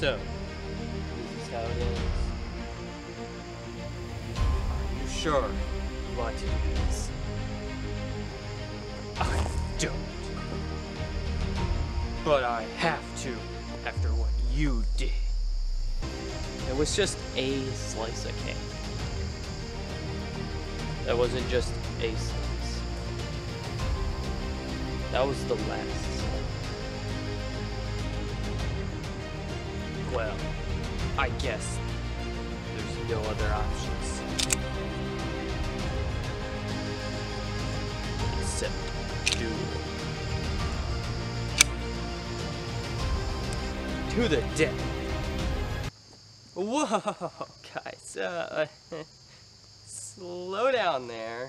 So, this is how it is. Are you sure you want to do this? I don't. But I have to, after what you did. It was just a slice of cake. That wasn't just a slice. That was the last slice. Well, I guess there's no other options. Except duel. To the death. Whoa, guys, slow down there.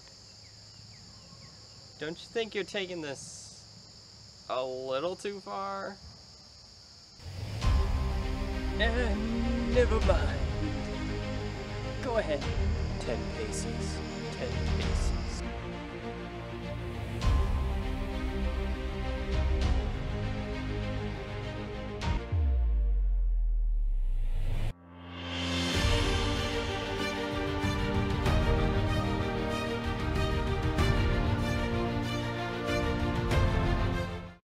Don't you think you're taking this a little too far? Never mind. Go ahead. 10 paces. 10 paces.